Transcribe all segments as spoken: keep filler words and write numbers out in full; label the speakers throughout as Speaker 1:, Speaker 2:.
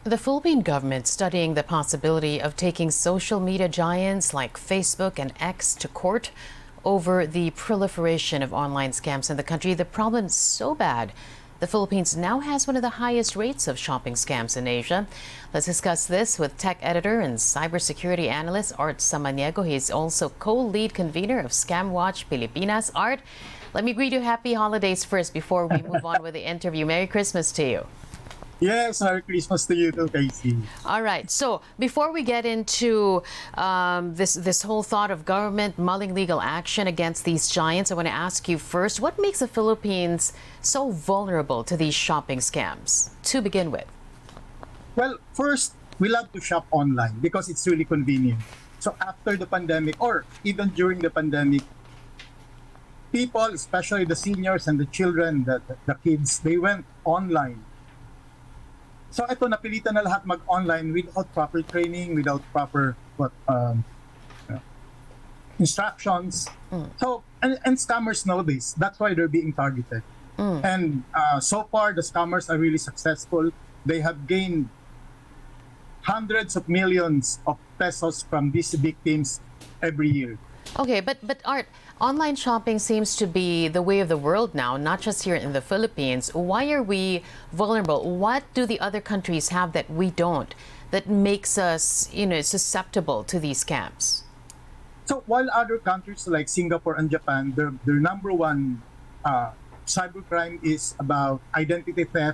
Speaker 1: The Philippine government studying the possibility of taking social media giants like Facebook and X to court over the proliferation of online scams in the country. The problem is so bad, the Philippines now has one of the highest rates of shopping scams in Asia. Let's discuss this with tech editor and cybersecurity analyst Art Samaniego. He's also co-lead convener of Scam Watch Pilipinas. Art, let me greet you happy holidays first before we move on with the interview. Merry Christmas to you.
Speaker 2: Yes, Merry Christmas to you too, Casey.
Speaker 1: All right. So before we get into um, this this whole thought of government mulling legal action against these giants, I want to ask you first, what makes the Philippines so vulnerable to these shopping scams to begin with?
Speaker 2: Well, first, we love to shop online because it's really convenient. So after the pandemic, or even during the pandemic, people, especially the seniors and the children, the, the, the kids, they went online. So ito, napilitan na lahat mag-online without proper training, without proper what um, uh, instructions. Mm. So, and, and scammers know this. That's why they're being targeted. Mm. And uh, so far, the scammers are really successful. They have gained hundreds of millions of pesos from these victims every year.
Speaker 1: Okay, but but Art, online shopping seems to be the way of the world now, not just here in the Philippines. Why are we vulnerable? What do the other countries have that we don't, that makes us, you know, susceptible to these scams?
Speaker 2: So while other countries like Singapore and Japan, their their number one uh, cybercrime is about identity theft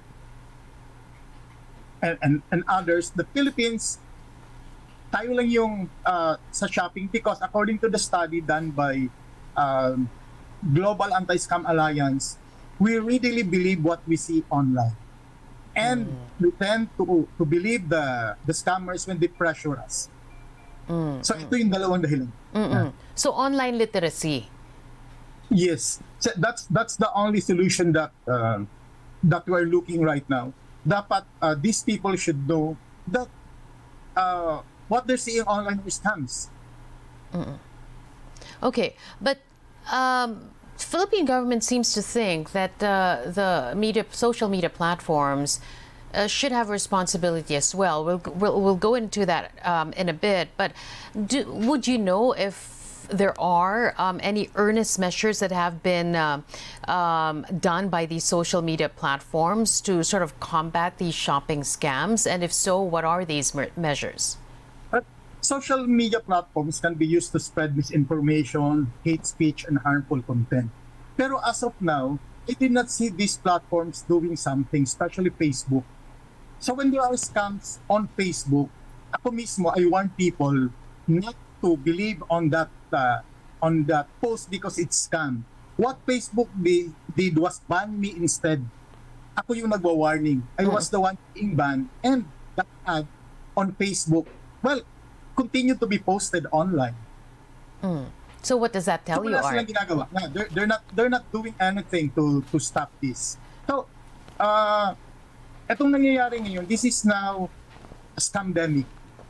Speaker 2: and, and, and others, the Philippines, tayo lang yung uh, sa shopping because according to the study done by um, Global Anti-Scam Alliance, we really believe what we see online. And mm. we tend to to believe the the scammers when they pressure us. Mm. So ito yung dalawang dahilan.
Speaker 1: Yeah. So online literacy.
Speaker 2: Yes. So that's that's the only solution that uh, that we're looking right now. Dapat uh, these people should know that uh, what they're seeing online are scams.
Speaker 1: Mm. Okay, but um, Philippine government seems to think that uh, the media, social media platforms uh, should have responsibility as well. We'll we'll, we'll go into that um, in a bit. But do, would you know if there are um, any earnest measures that have been uh, um, done by these social media platforms to sort of combat these shopping scams? And if so, what are these measures?
Speaker 2: Social media platforms can be used to spread misinformation, hate speech, and harmful content. Pero as of now, I did not see these platforms doing something, especially Facebook. So when there are scams on Facebook, ako mismo, I want people not to believe on that uh, on that post because it's scam. What Facebook did, did was ban me instead. Ako yung nagwa-warning. I was the one being banned, and that ad on Facebook, well, continue to be posted online.
Speaker 1: Mm. So what does that tell
Speaker 2: so,
Speaker 1: you, Art?
Speaker 2: Ginagawa. Yeah, they're, they're not they're not doing anything to to stop this. So, uh, etong nangyayari ngayon, this is now a scamdemic.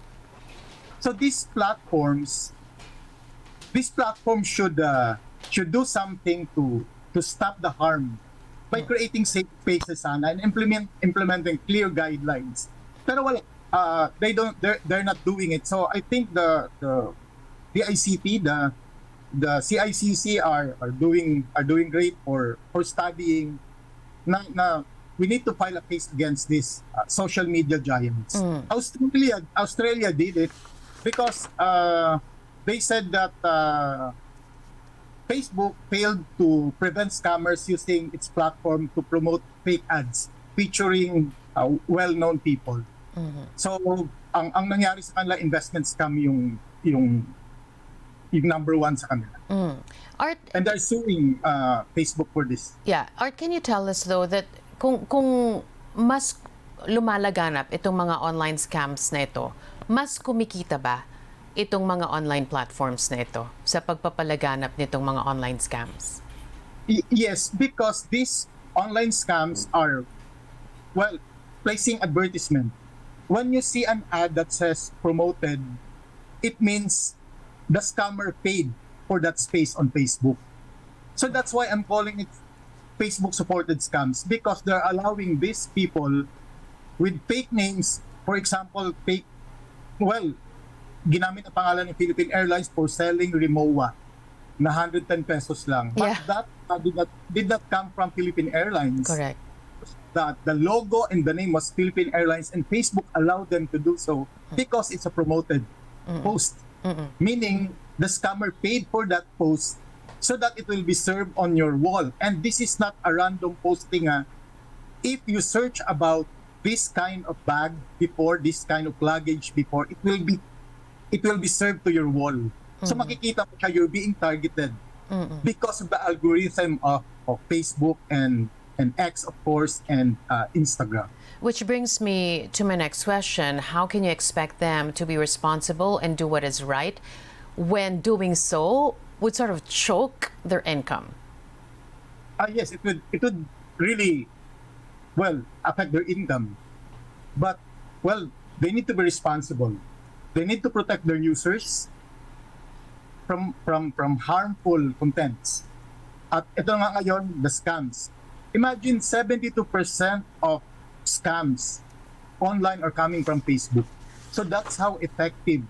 Speaker 2: So these platforms, these platforms should uh, should do something to to stop the harm by creating safe spaces sana and implement implementing clear guidelines. Pero wala. Uh, they don't they're, they're not doing it. So I think the the the I C T, the the C I C C are are doing are doing great for for studying. Na, na we need to file a case against these uh, social media giants. Mm. Australia Australia did it because uh, they said that uh, Facebook failed to prevent scammers using its platform to promote fake ads featuring uh, well-known people. Mm-hmm. So ang ang nangyari sa kanila, investment scam yung yung yung number one sa kanila. Mm. Art, and they're suing uh, Facebook for this.
Speaker 1: Yeah, Art, can you tell us though that kung kung mas lumalaganap itong mga online scams na ito, mas kumikita ba itong mga online platforms na ito sa pagpapalaganap nitong mga online scams?
Speaker 2: Y- yes, because these online scams are, well, placing advertisement. When you see an ad that says promoted, it means the scammer paid for that space on Facebook. So that's why I'm calling it Facebook supported scams, because they're allowing these people with fake names For example, pay, well, ginamit ang pangalan ng Philippine Airlines for selling Rimowa na one hundred ten pesos lang. But
Speaker 1: Yeah.
Speaker 2: that uh, did not did not come from Philippine Airlines.
Speaker 1: Correct.
Speaker 2: That the logo and the name was Philippine Airlines, and Facebook allowed them to do so because it's a promoted
Speaker 1: Mm-mm.
Speaker 2: post.
Speaker 1: Mm-mm.
Speaker 2: Meaning the scammer paid for that post so that it will be served on your wall. And this is not a random posting. Ah. If you search about this kind of bag before, this kind of luggage before, it will be it will be served to your wall. So makikita mo siya, you're being targeted
Speaker 1: Mm-mm.
Speaker 2: because of the algorithm of, of Facebook and and X, of course, and uh, Instagram.
Speaker 1: Which brings me to my next question. How can you expect them to be responsible and do what is right when doing so would sort of choke their income?
Speaker 2: Ah, yes, it would it would really, well, affect their income. But, well, they need to be responsible. They need to protect their users from from from harmful contents. At ito nga ngayon, the scams. Imagine seventy-two percent of scams online are coming from Facebook. So that's how effective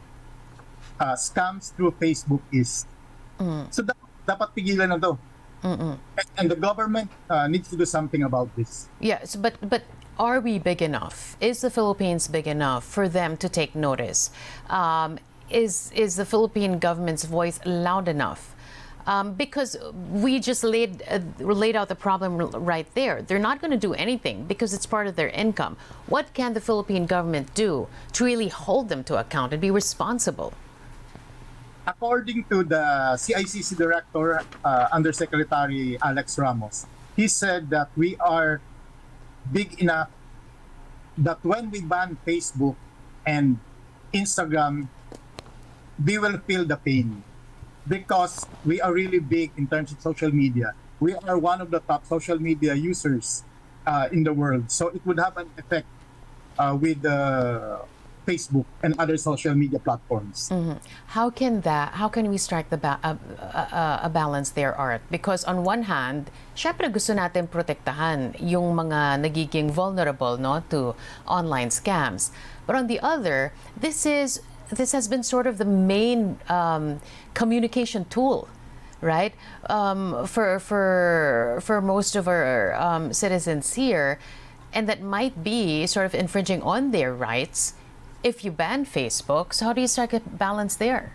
Speaker 2: uh, scams through Facebook is.
Speaker 1: Mm.
Speaker 2: So da- dapat pigilan na to.
Speaker 1: Mm-mm.
Speaker 2: And, and the government uh, needs to do something about this.
Speaker 1: Yes, but but are we big enough? Is the Philippines big enough for them to take notice? Um, is is the Philippine government's voice loud enough? Um, because we just laid uh, laid out the problem r- right there. They're not going to do anything because it's part of their income. What can the Philippine government do to really hold them to account and be responsible?
Speaker 2: According to the C I C C director, uh, Undersecretary Alex Ramos, he said that we are big enough that when we ban Facebook and Instagram, we will feel the pain because we are really big in terms of social media. We are one of the top social media users uh, in the world. So it would have an effect uh, with uh, Facebook and other social media platforms.
Speaker 1: Mhm. How can that? How can we strike the ba- a, a, a balance there, Art? Because on one hand, syempre gusto natin protektahan yung mga nagiging vulnerable, no, to online scams. But on the other, this is this has been sort of the main um, communication tool, right? Um, for for for most of our um, citizens here, and that might be sort of infringing on their rights if you ban Facebook. So how do you strike a balance there?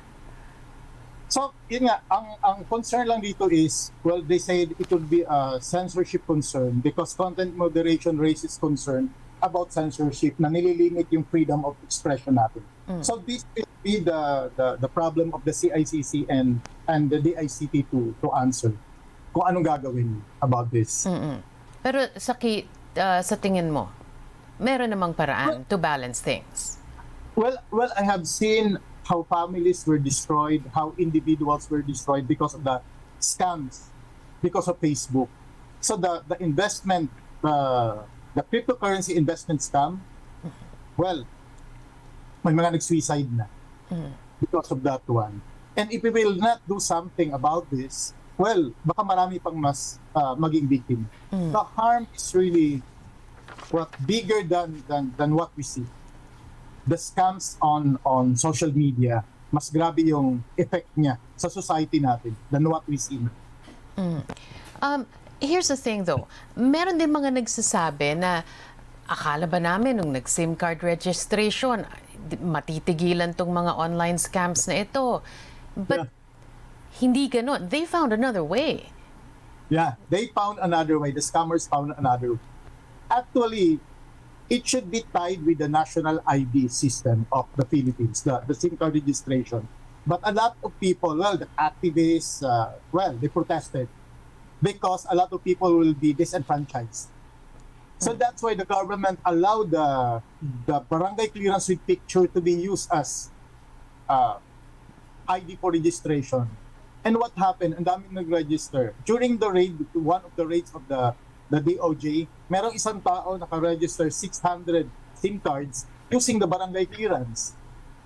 Speaker 2: So, yun nga, ang, ang concern lang dito is, well, they said it would be a censorship concern because content moderation raises concern about censorship na nililimit yung freedom of expression natin. Mm. So this will be the, the the problem of the C I C C and and the D I C T to to answer kung anong gagawin about this.
Speaker 1: Mm-mm. Pero sa, ki, uh, sa tingin mo, meron namang paraan to balance things?
Speaker 2: Well, well, I have seen how families were destroyed, how individuals were destroyed because of the scams, because of Facebook. So the the investment, the the cryptocurrency investment scam, well, may mga nag-suicide na because of that one. And if we will not do something about this, well, baka marami pang mas uh, maging victim. Mm. The harm is really what bigger than than than what we see. The scams on on social media, mas grabe yung effect niya sa society natin than what we see.
Speaker 1: Mm. Um, here's the thing though, meron din mga nagsasabi na akala ba namin nung nag-SIM card registration, matitigilan tong mga online scams na ito. But yeah. Hindi ganon. They found another way.
Speaker 2: Yeah, they found another way. The scammers found another way. Actually, it should be tied with the national I D system of the Philippines, the, the SIM card registration. But a lot of people, well, the activists, uh, well, they protested because a lot of people will be disenfranchised. So that's why the government allowed the, the barangay clearance with picture to be used as uh, I D for registration. And what happened? Ang daming nag-register. During the raid, one of the raids of the the D O J, merong isang tao naka-register six hundred SIM cards using the barangay clearance.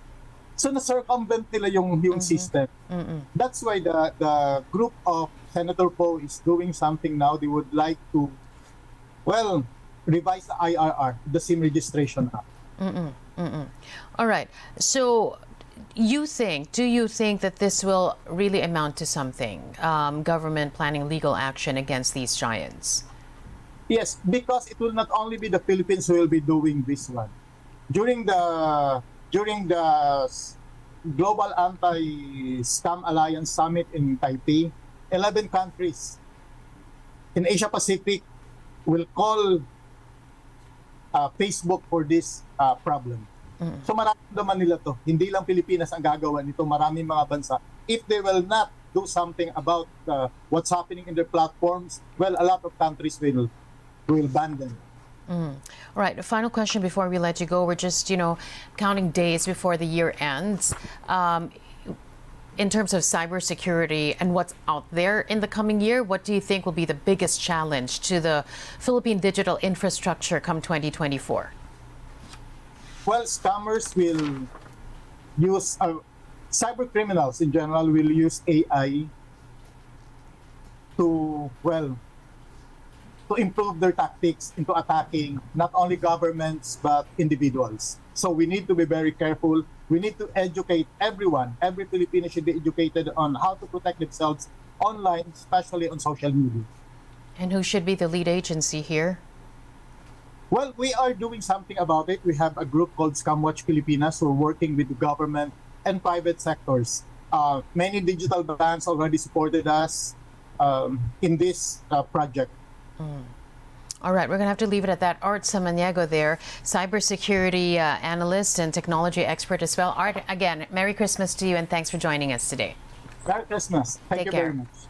Speaker 2: So na-circumvent nila yung, yung mm-hmm. system. Mm-hmm. That's why the, the group of Senator Poe is doing something now. They would like to, well, revise the I R R, the SIM registration act.
Speaker 1: Mm-mm, mm-mm. All right. So you think, do you think that this will really amount to something? Um, government planning legal action against these giants?
Speaker 2: Yes, because it will not only be the Philippines who will be doing this one. During the during the Global Anti-Scam Alliance Summit in Taipei, eleven countries in Asia Pacific will call uh, Facebook for this uh, problem. Mm. So maraming naman nila to. Hindi lang Pilipinas ang gagawa nito, maraming mga bansa. If they will not do something about uh, what's happening in their platforms, well, a lot of countries will will ban them.
Speaker 1: Mm. All right, a final question before we let you go. We're just, you know, counting days before the year ends. Um, in terms of cybersecurity and what's out there in the coming year, what do you think will be the biggest challenge to the Philippine digital infrastructure come twenty twenty-four?
Speaker 2: Well, scammers will use, uh, cyber criminals in general will use A I to, well, to improve their tactics into attacking not only governments but individuals. So we need to be very careful. We need to educate everyone. Every Filipino should be educated on how to protect themselves online, especially on social media.
Speaker 1: And who should be the lead agency here?
Speaker 2: Well, we are doing something about it. We have a group called ScamWatch Pilipinas who are working with the government and private sectors. Uh, many digital brands already supported us um, in this uh, project.
Speaker 1: Mm. All right, we're going to have to leave it at that. Art Samaniego there, cybersecurity uh, analyst and technology expert as well. Art, again, Merry Christmas to you and thanks for joining us today.
Speaker 2: Merry Christmas. Thank
Speaker 1: Take
Speaker 2: you
Speaker 1: care.
Speaker 2: very much.